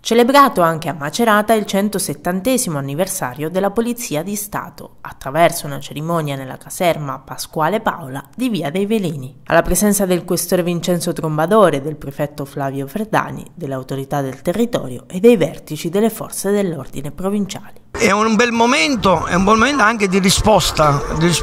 Celebrato anche a Macerata il 170° anniversario della Polizia di Stato, attraverso una cerimonia nella caserma Pasquale Paola di Via dei Velini. Alla presenza del questore Vincenzo Trombadore, del prefetto Flavio Verdani, delle autorità del territorio e dei vertici delle forze dell'ordine provinciali. È un bel momento, anche di risposta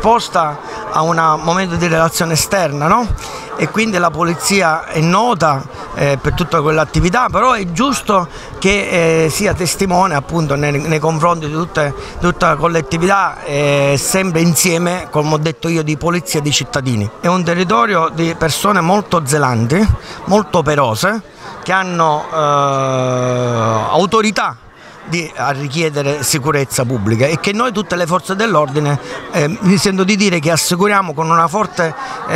a un momento di relazione esterna, no? E quindi la polizia è nota per tutta quell'attività, però è giusto che sia testimone appunto nei confronti di tutta la collettività, sempre insieme, come ho detto io, di polizia e di cittadini. È un territorio di persone molto zelanti, molto operose, che hanno autorità a richiedere sicurezza pubblica e che noi, tutte le forze dell'ordine, mi sento di dire che assicuriamo con una forte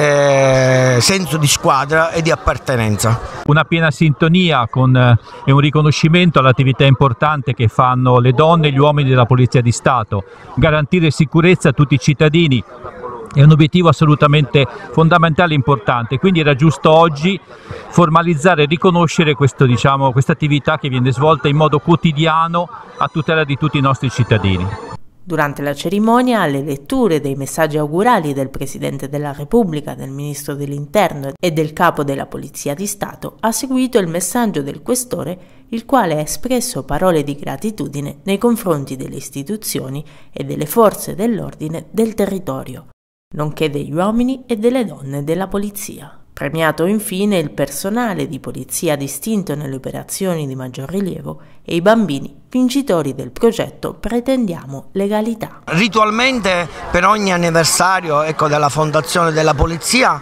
senso di squadra e di appartenenza. Una piena sintonia e un riconoscimento all'attività importante che fanno le donne e gli uomini della Polizia di Stato. Garantire sicurezza a tutti i cittadini è un obiettivo assolutamente fondamentale e importante, quindi era giusto oggi formalizzare e riconoscere questa attività che viene svolta in modo quotidiano a tutela di tutti i nostri cittadini. Durante la cerimonia, alle letture dei messaggi augurali del Presidente della Repubblica, del Ministro dell'Interno e del Capo della Polizia di Stato, ha seguito il messaggio del Questore, il quale ha espresso parole di gratitudine nei confronti delle istituzioni e delle forze dell'ordine del territorio, nonché degli uomini e delle donne della polizia. Premiato infine il personale di polizia distinto nelle operazioni di maggior rilievo e i bambini vincitori del progetto Pretendiamo Legalità. Ritualmente per ogni anniversario della fondazione della polizia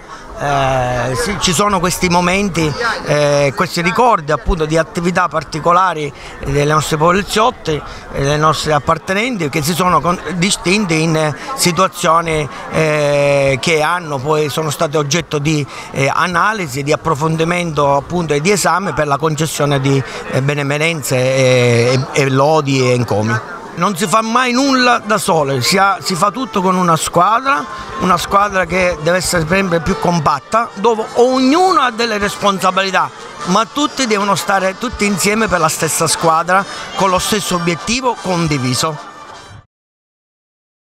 ci sono questi momenti, questi ricordi appunto di attività particolari dei nostri poliziotti, dei nostri appartenenti, che si sono distinti in situazioni che poi sono state oggetto di analisi, di approfondimento appunto e di esame per la concessione di benemerenze e lodi e encomi. Non si fa mai nulla da sole, si fa tutto con una squadra che deve essere sempre più compatta, dove ognuno ha delle responsabilità, ma tutti devono stare tutti insieme per la stessa squadra, con lo stesso obiettivo condiviso.